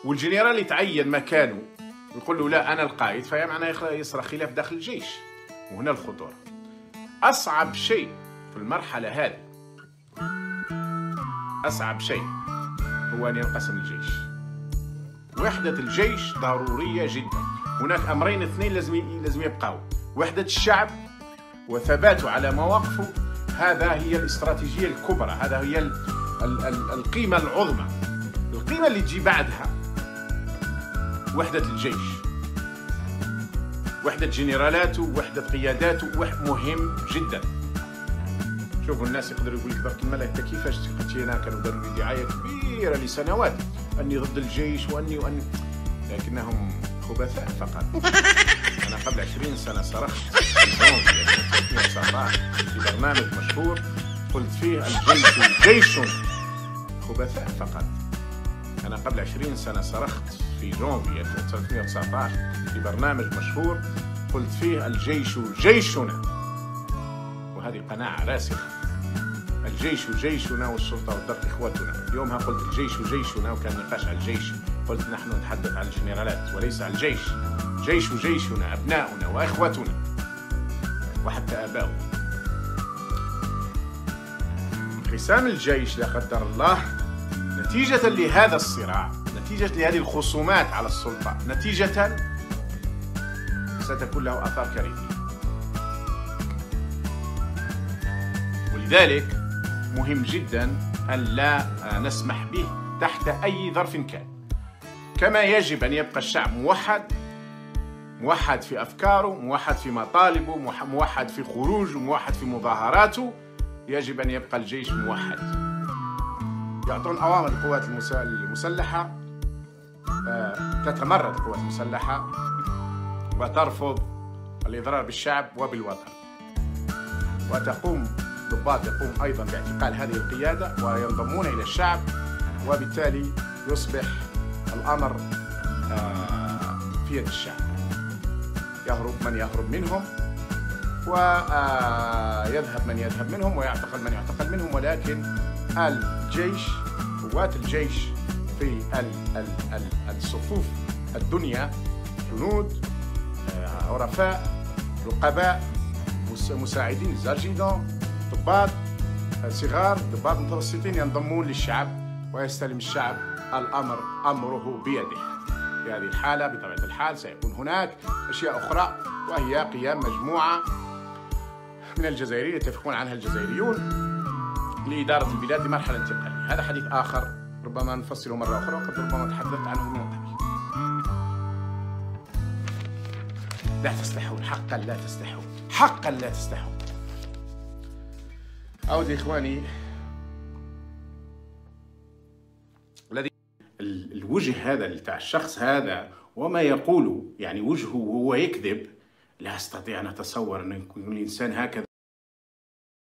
والجنرال يتعين مكانه يقول له لا أنا القائد، فهي معناها يصرى خلاف داخل الجيش. وهنا الخطورة. أصعب شيء في المرحلة هذه، أصعب شيء هو أن ينقسم الجيش. وحدة الجيش ضرورية جدا. هناك أمرين اثنين لازم يبقاو: وحدة الشعب وثباته على مواقفه. هذا هي الاستراتيجية الكبرى، هذا هي القيمة العظمى. القيمة اللي تجي بعدها وحدة الجيش، وحدة جنرالاته، وحدة قياداته، مهم جدا. شوفوا الناس يقدروا يقول لك ذاك الملا انت كيفاش هنا كانوا داروا لي دعاية كبيرة لسنوات أني ضد الجيش وأني لكنهم خبثاء فقط. أنا قبل 20 سنة صرخت في 2019 في برنامج مشهور قلت فيه الجيش جيش خبثاء فقط. أنا قبل 20 سنة صرخت في جونفي 1919 في برنامج مشهور قلت فيه الجيش جيشنا، وهذه قناعة راسخة. الجيش جيشنا والسلطة والضغط إخوتنا. يومها قلت الجيش جيشنا، وكان نقاش على الجيش، قلت نحن نتحدث عن الجنرالات وليس عن الجيش. جيش جيشنا، أبناؤنا وإخوتنا وحتى آباؤنا. انقسام الجيش لا قدر الله نتيجة لهذا الصراع، نتيجة لهذه الخصومات على السلطة، نتيجة ستكون له آثار كارثية. ولذلك مهم جدا أن لا نسمح به تحت أي ظرف كان. كما يجب أن يبقى الشعب موحد في أفكاره، موحد في مطالبه، موحد في خروجه، موحد في مظاهراته، يجب أن يبقى الجيش موحد. يعطون أوامر القوات المسلحة، تتمرد القوات المسلحة وترفض الإضرار بالشعب وبالوطن، وتقوم ضباط يقوم أيضا باعتقال هذه القيادة وينضمون إلى الشعب، وبالتالي يصبح الأمر في يد الشعب. يهرب من يهرب منهم، ويذهب من يذهب منهم، ويعتقل من يعتقل منهم. ولكن الجيش، قوات الجيش في الصفوف الدنيا، جنود، عرفاء، رقباء، مساعدين، زارجيدون، ضباط صغار، ضباط متوسطين، ينضمون للشعب ويستلم الشعب الأمر، أمره بيده. في هذه الحالة بطبيعة الحال سيكون هناك أشياء أخرى، وهي قيام مجموعة من الجزائريين يتفقون عنها الجزائريون لإدارة البلاد لمرحلة انتقالية. هذا حديث آخر ربما نفصله مرة أخرى، وقد ربما تحدثت عنه من قبل. لا تستحون، حقا لا تستحون، حقا لا تستحون. أعود إخواني، الذي الوجه هذا بتاع الشخص هذا وما يقوله، يعني وجهه وهو يكذب، لا أستطيع أن أتصور أن يكون الإنسان هكذا.